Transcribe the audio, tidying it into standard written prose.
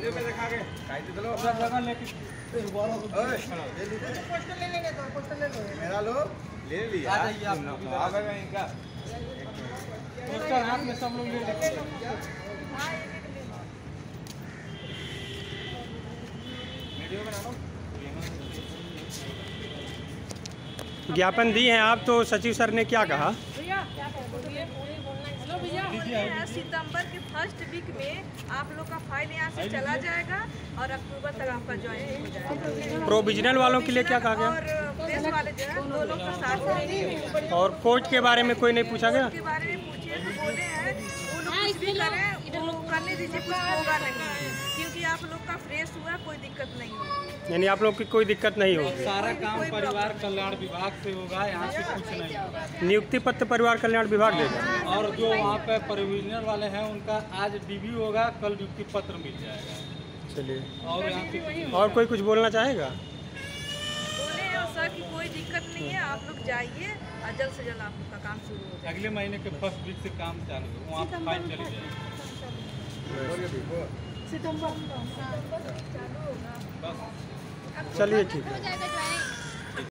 Video में दिखा के चलो जगह लेके पोस्टर ले लेंगे तो पोस्टर ले लो मेरा लो ले लिया आ जाइए आप आ गए इनका पोस्टर हाथ में सब लोग ले लेंगे वीडियो बना लो। ज्ञापन दी हैं आप, तो सचिव सर ने क्या कहा? सितंबर के फर्स्ट वीक में आप लोग का फाइल यहाँ से चला जाएगा और अक्टूबर तक आपका ज्वाइन हो जाएगा। प्रोविजनल वालों के लिए क्या कहा गया? और प्रेस वाले जो है दो लोग का साथ रहेंगे। और कोर्ट के बारे में कोई नहीं पूछा गया? के बारे में पूछिए तो बोले हैं वो लोग कुछ भी करें वो करने दीजिए, कुछ होगा नहीं क्योंकि आप लोग का फ्रेश हुआ, कोई दिक्कत नहीं होगी। यानी आप लोग की कोई दिक्कत नहीं होगी? सारा काम परिवार कल्याण विभाग से होगा, यहाँ से कुछ नहीं होगा। नियुक्ति पत्र परिवार कल्याण विभाग देगा और जो वहाँ पे प्रोविजनल वाले हैं उनका आज डीबी होगा, कल नियुक्ति पत्र मिल जाएगा। चलिए, और यहाँ पे और कोई कुछ बोलना चाहेगा? बोले हैं सर कि कोई दिक्कत नहीं है, आप लोग जाइए और जल्द से जल्द आप लोग का काम शुरू हो जाए। अगले महीने के फर्स्ट वीक से काम चालू हो, वहाँ पे फाइल चली जाएगी। सितंबर चालू होगा। चलिए ठीक है। हो जाएगा ज्वाइनिंग।